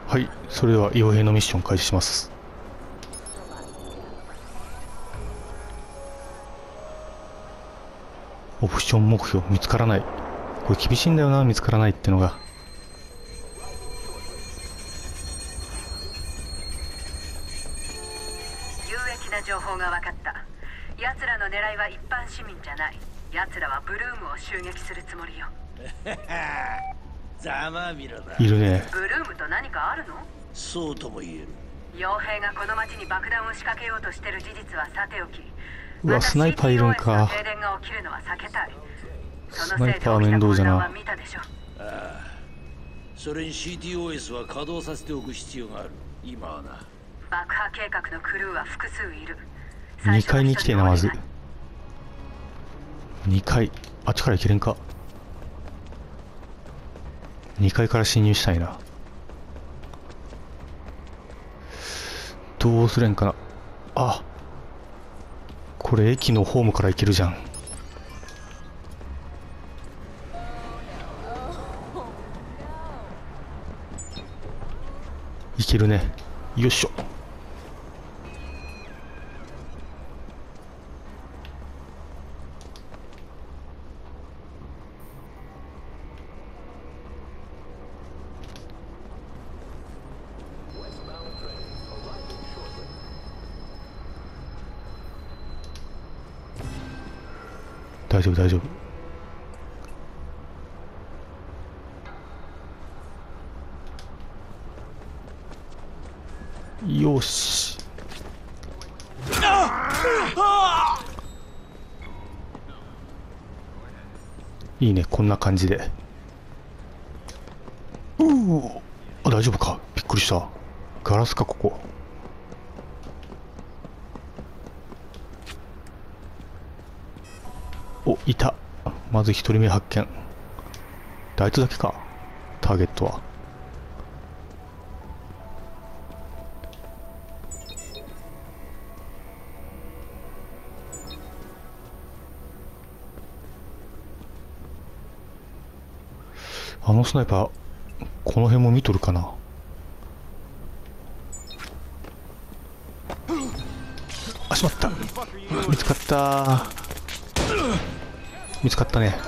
はい、それでは傭兵のミッション開始します。オプション目標見つからない。これ厳しいんだよな、見つからないってのが。 有益な情報が分かった。奴らの狙いは一般市民じゃない。奴らはブルームを襲撃するつもりよ。 ざまあみろだ。 いるね。 ブルームと何かあるの？ そうとも言える。 傭兵がこの町に爆弾を仕掛けようとしてる事実はさておき、 うわ、スナイパーいるんか。 停電が起きるのは避けたい。 スナイパー面倒じゃな。 ああ、それに CTOS は稼働させておく必要がある。今はな。 爆破計画のクルーは複数いる。 2階に来てな、まず。2階、あっちから行けれんか。2階から侵入したいな。どうすれんかな。あ、これ駅のホームから行けるじゃん。行けるね。よいしょ。大丈夫大丈夫。よし。いいね、こんな感じで。あ、大丈夫か。びっくりした。ガラスか、ここ。お、いた。まず一人目発見。あいつだけか、ターゲットは。あのスナイパー、この辺も見とるかな。あ、しまった。見つかった。見つかったね。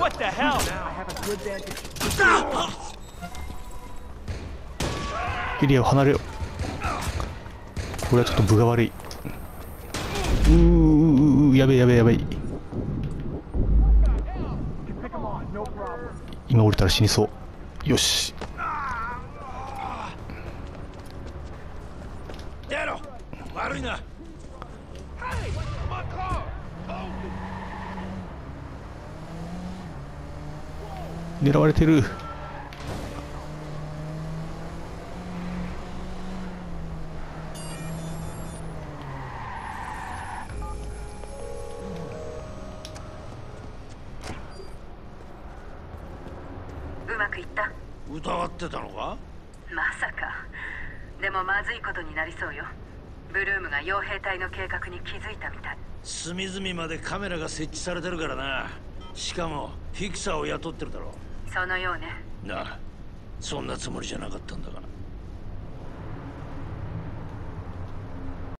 エリアを離れよ。これはちょっと分が悪い。やべえやべえやべえ。今降りたら死にそう。よし。 悪いな。 狙われてる。 うまくいった？ 疑ってたのか？ まさか。でもまずいことになりそうよ。ブルームが傭兵隊の計画に気づいたみたい。 隅々までカメラが設置されてるからな。しかもフィクサーを雇ってるだろう。 そのようね。 なあ、そんなつもりじゃなかったんだが。